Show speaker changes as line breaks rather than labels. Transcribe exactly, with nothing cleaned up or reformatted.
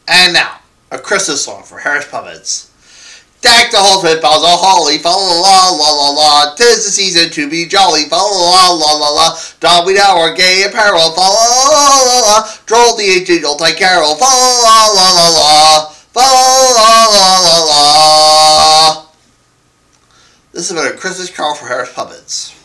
And now, a Christmas song for Harris Puppets. Deck the halls with boughs of holly, fa la la la la la. Tis the season to be jolly, fa la la la la la. Don we now our gay apparel, fa la la la la. Droll the ancient Yuletide carol, fa la la la la, fa la la la la. This has been a Christmas carol for Harris Puppets.